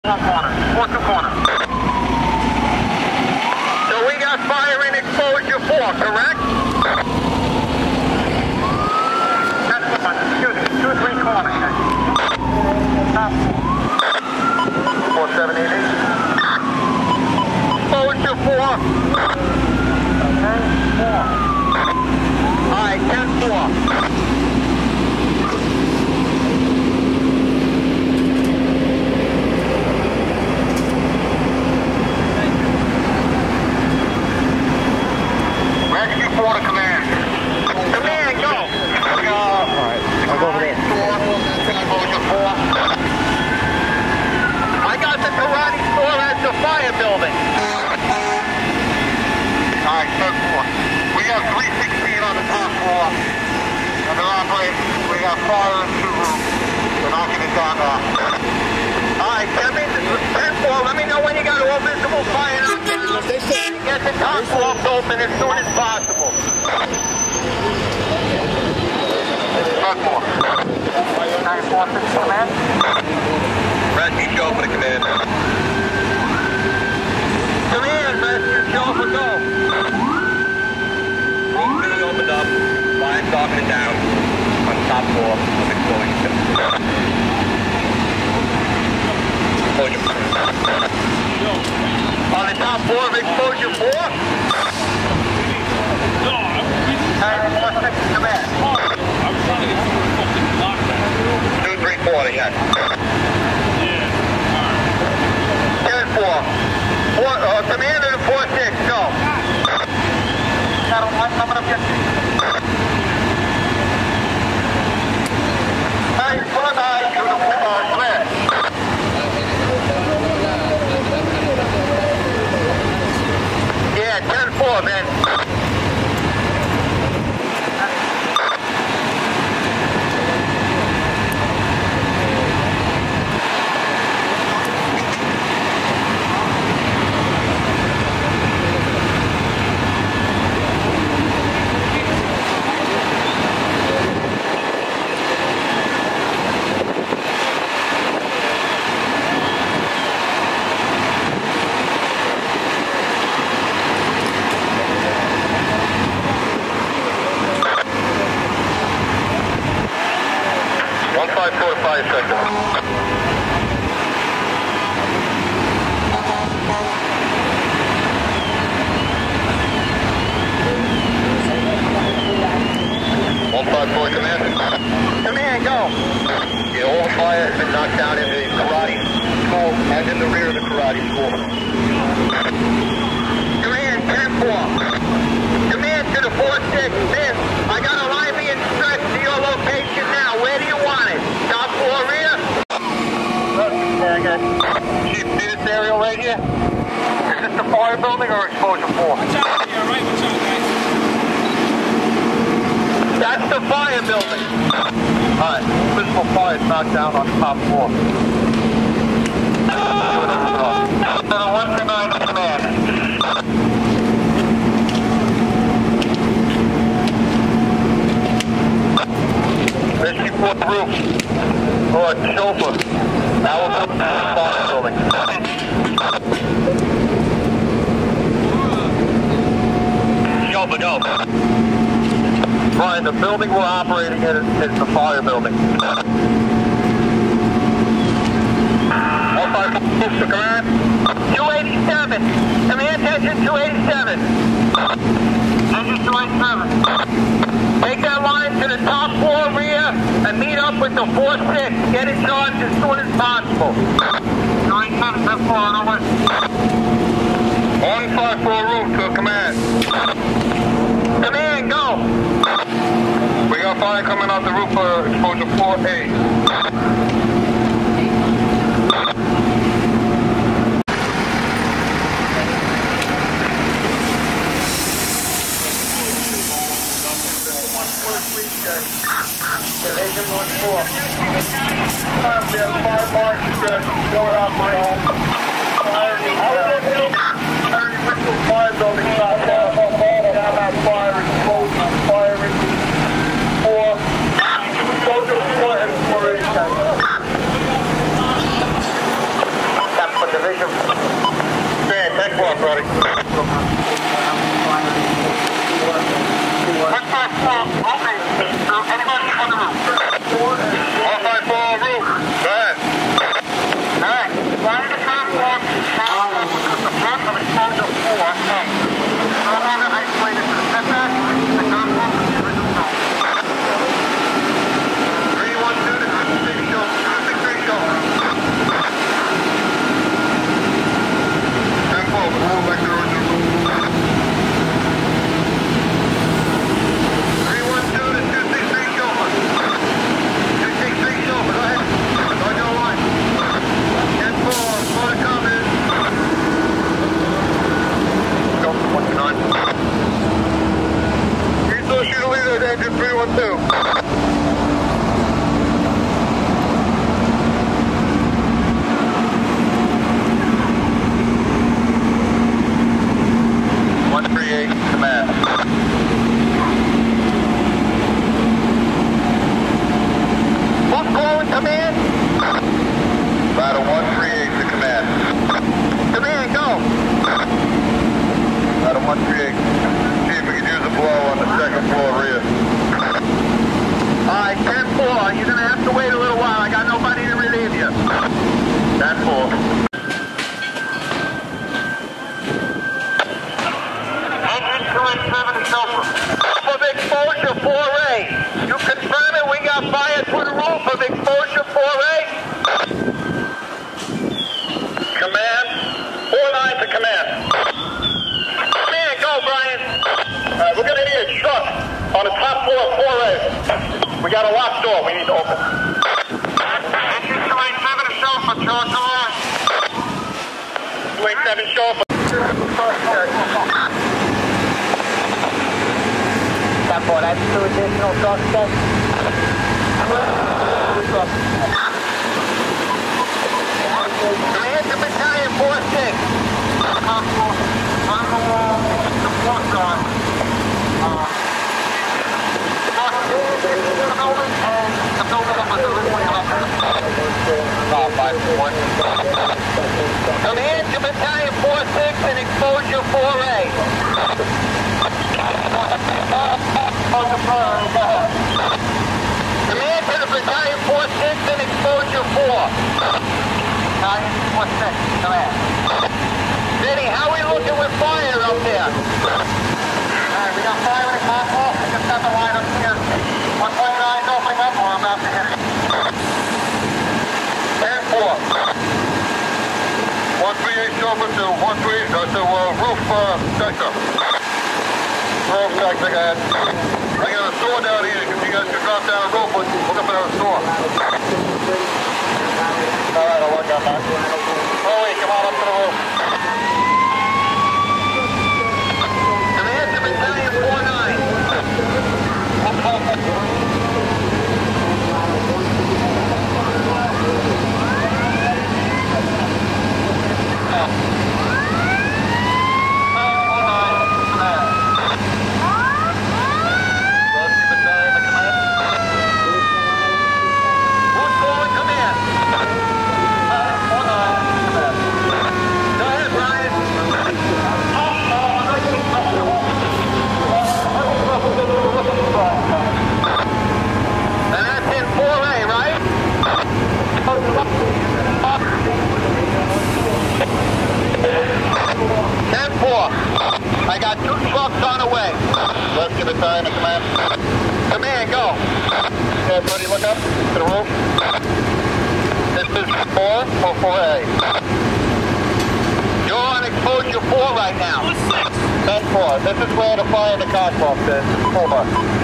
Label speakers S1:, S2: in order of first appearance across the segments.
S1: corner. So we got fire in exposure 4, correct? That's the one. Excuse me. 2-3 corner. Stop. 4788. Exposure 4. Okay, 4. Alright, 10-4. Fire building. Alright, third floor. We got 316 on the top floor. And they're operating. We got fire in 2 rooms. We're knocking it down now. Alright, 10 floor. Let me know when you got all visible fire out there. Get the top floor open as soon as possible. Third floor. 946 command. Rescue show for the command. Command, rescue show for go. Room 2 opened up. Fire stopping it down. On top floor of explosion. On the top floor of exposure 4? No, command.
S2: I'm trying to get some fucking lockdown.
S1: 2340, yes.
S2: Yeah, alright.
S1: 10-4. Commander to 4-6, go. Got a one coming up here. 9-4-9, uniform, clear. Yeah, 10-4, man. Command, go. The old fire has been knocked down in the karate school and in the rear of the karate school. Command, 10-4. Command to the 4-6. Miss, I got a line being stretched to your location now. Where do you want it? Top floor rear? Chief, see this aerial right here? Is this the fire building or exposure 4?
S2: Watch out, yeah, right, watch out, guys.
S1: That's the fire building. Alright, visible fire is knocked down on the top floor. 1-9 command. Rescue 4th roof. Oh, chauffeur. Now we're up to the fire building. Chauffeur, go. Brian, the building we're operating in is the fire building. 154, command. 287. Command engine 287. Engine 287. Take that line to the top floor rear and meet up with the 4-6. Get it charged as soon as possible. 287, that's far, no way. 154 roof to command. Command, go. We got fire coming out the roof for exposure 4A. Division 1-4. We have 5 marks going off my home. Fire in the fire building shot down. Down that fire exposure. Fire in 4. Exposure 4 and 4A. division. Stand, 10-4, buddy. Anybody on the roof? 154 roof. Go ahead. All right. Line the platform the front of exposure 4A. No longer isolated to the setback, the platform is the original zone. 312 to 263 show. 263 show. 10-4, we'll move back to the original zone. 312 to 263 show. 263 show, go ahead. On your line. 10-4, slow to come in. Go for 29. Resource shooter leader at engine 312. Command. Who's calling command? Battle 138 to command. Command, go. Battle 138. See if we can use a blow on the second floor rear. Alright, 10-4. You're gonna have to wait a little while. I got nobody to relieve you. 10-4. Of exposure 4A. You confirm it, we got fire through the roof of exposure 4A. Command. 4-9 to command. Command, go Brian. Alright, we're gonna need a truck on the top floor of 4A. We got a locked door we need to open. Engine 287 to show for Charles Along. 287 show for 10-4, that's 2 additional suspects. Command to battalion 4-6. On the wall, the front guard. The building up was originally up. 5-1. Command to battalion 4-6 and exposure 4A. Command to the battalion 4-6 and exposure 4. Battalion 4-6, command. Vinny, how are we looking with fire up there? Alright, we got fire in the top off. We just got the line up here. 129's opening up or I'm about to hit it. 10-4. 138 over to 138, go to roof sector. Roof sector, go ahead. I got a store down here. If you guys can drop down a roof, we'll look up at our store. Alright, I'll work on that. Oh wait, come on up to the roof. Command to battalion 4-9. I got 2 trucks on the way. Let's give it time to command. Command, go. Okay, everybody look up to the roof. This is 4 or 4A. You're on exposure 4 right now. 10-4. This is where the fire in the car box is. 4.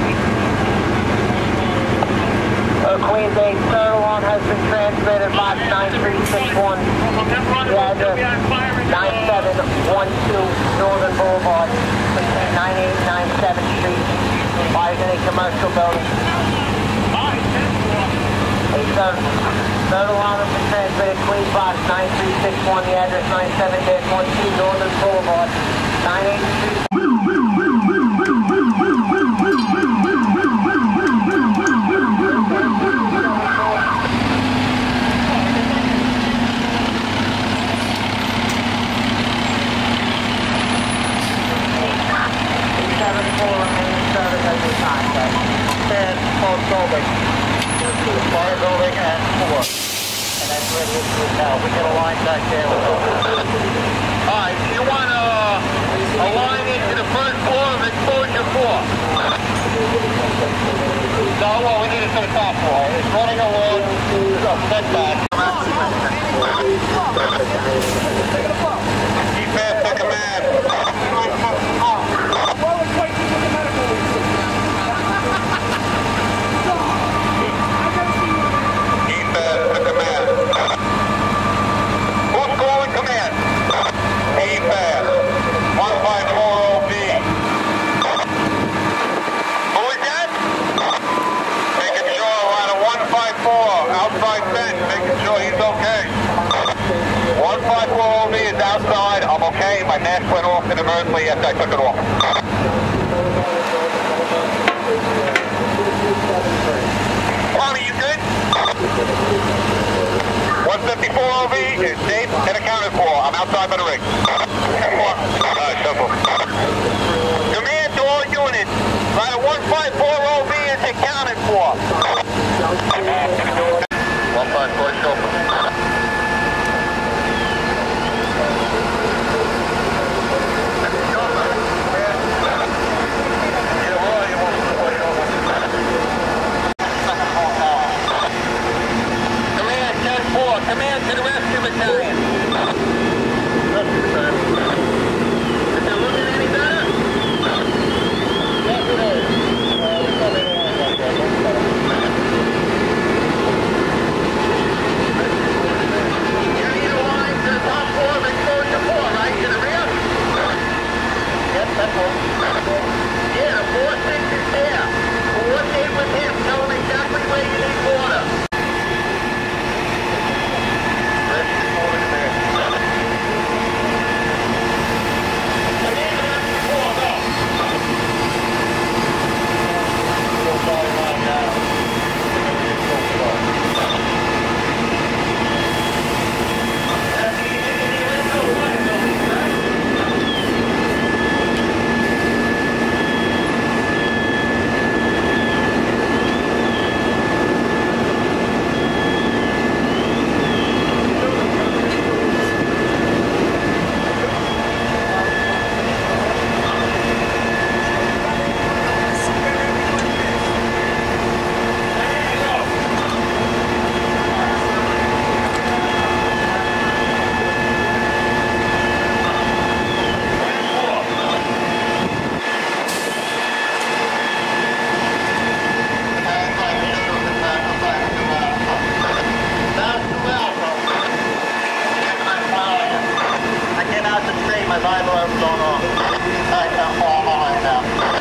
S1: Queens 8, third alarm has been transmitted, box 9361. The address 9712 Northern Boulevard, between 98 and 97th Street. Fires in a commercial building. Third alarm has been transmitted, Queens box 9361. The address 97-12 Northern Boulevard, 98th Street. We get a line back there. Alright, you want a line into the first floor of exposure 4? No, well, we need it to the top floor. It's running along a setback. Keep fast to command. Keep fast to command. Who's calling command? Keep fast. 154OB. Who is that? Making sure we're on a 154 outside fence, making sure he's okay. 154OB is outside. I'm okay. My mask went off inadvertently after I took it off. Tommy, you good? 154OB is safe and accounted for. I'm outside by the ring. Command to all units. Right at 154OB is accounted for. 154 Shotokan. Command to the rescue battalion. Rescue battalion. Is it looking any better? Yes, it is. You need a line to the top floor of exposure 4, right? To the rear? Yes, that's all. Yeah, the 4-6 is there. Coordinate with him. Tell him exactly where you need water. My visor is on off. I can't fall behind now.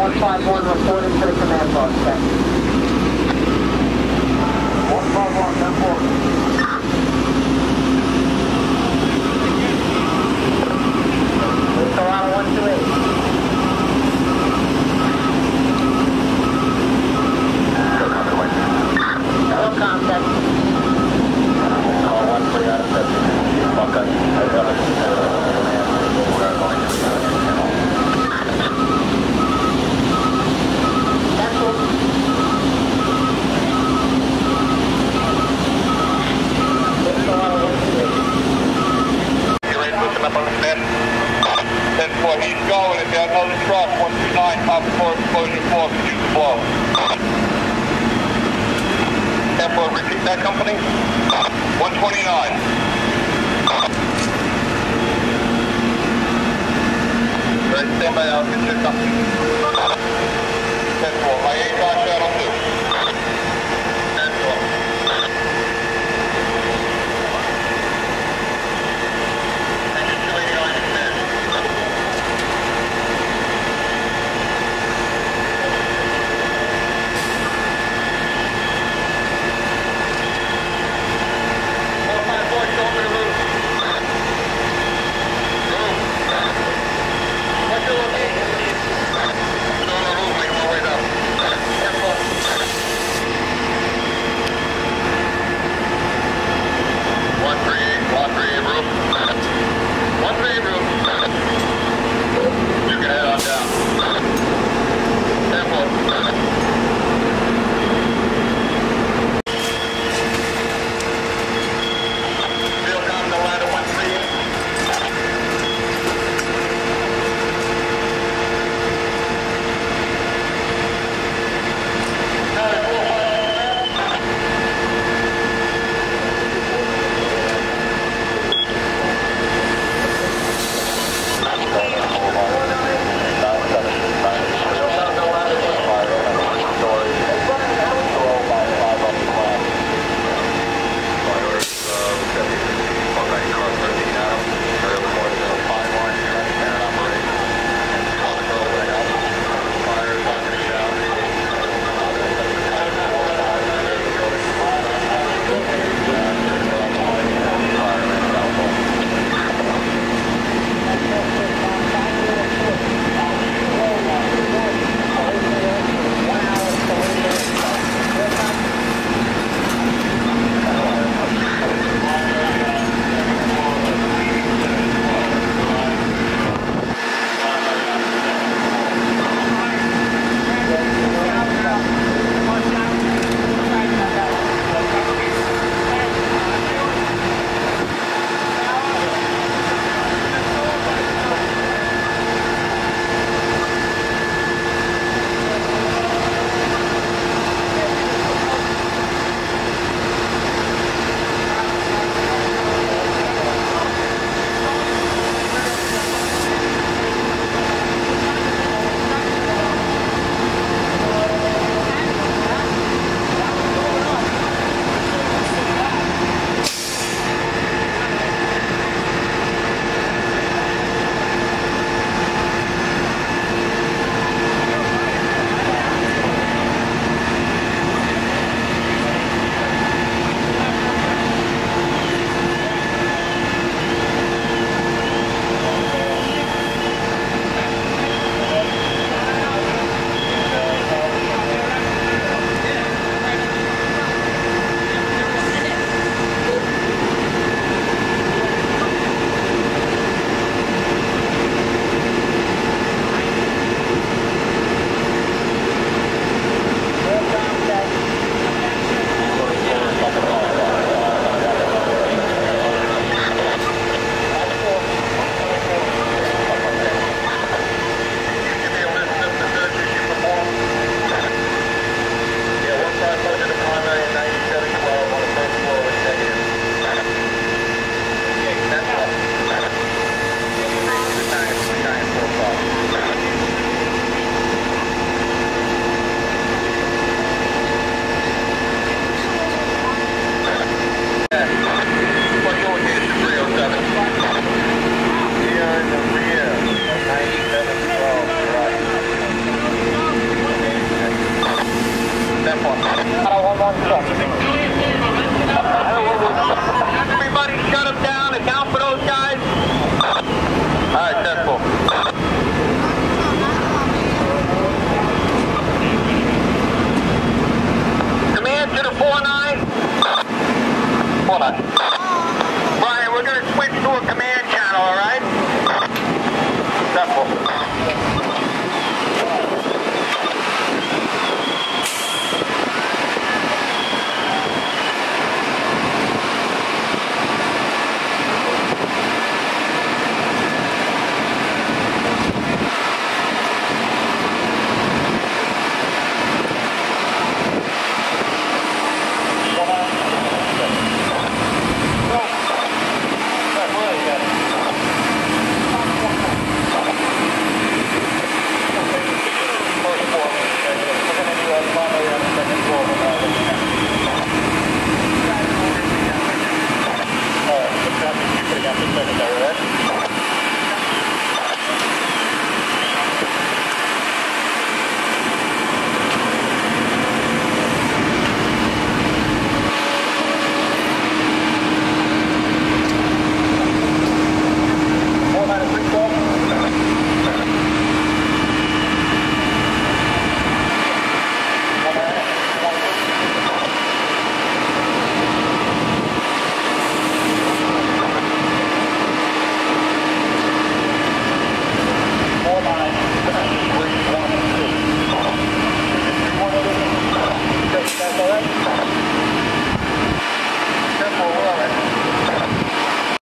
S1: 151 reporting to the command post. 151, 10-4. Toronto 128. Hello, contact. Call 13 out of 7. Okay.
S3: He's going, and there's another truck, 139, top floor, explosion 4, reduce the blow. 10-4, repeat that company. 129. Right, stand by, I'll get your company.